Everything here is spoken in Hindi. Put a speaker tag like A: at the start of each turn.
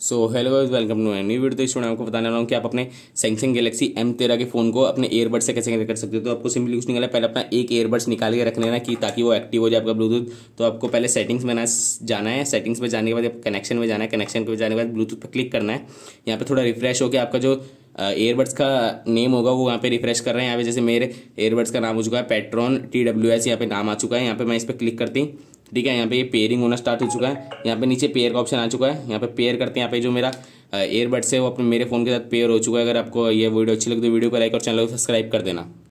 A: So hello guys, welcome to new video. तो इस आपको बताने वाला हूँ कि आप अपने सैमसंग गैलेक्सी M13 के फ़ोन को अपने ईयरबड्स से कैसे कनेक्ट कर सकते हो। तो आपको सिंपली कुछ नहीं करना है, पहले अपना एक ईयरबड्स निकाल के रख लेना कि ताकि वो एक्टिव हो जाए आपका ब्लूटूथ। तो आपको पहले सेटिंग्स में जाना है। सेटिंग्स में जाने के बाद कनेक्शन में जाना है। कनेक्शन पे जाने के बाद ब्लूटूथ पर क्लिक करना है। यहाँ पे थोड़ा रिफ्रेश होकर आपका जो ईयरबड्स का नेम होगा वो यहाँ पे रिफ्रेश कर रहे हैं। यहाँ पे जैसे मेरे ईयरबड्स का नाम हो चुका है पेट्रॉन TWS, यहाँ पे नाम आ चुका है। यहाँ पे मैं इस पर क्लिक करती हूँ, ठीक है। यहाँ पे ये पेयरिंग होना स्टार्ट हो चुका है। यहाँ पे नीचे पेयर का ऑप्शन आ चुका है। यहाँ पे पेयर करते हैं। यहाँ पे जो मेरा ईयरबड्स है वो अपने मेरे फ़ोन के साथ पेयर हो चुका है। अगर आपको ये वीडियो अच्छी लगी तो वीडियो को लाइक और चैनल को सब्सक्राइब कर देना।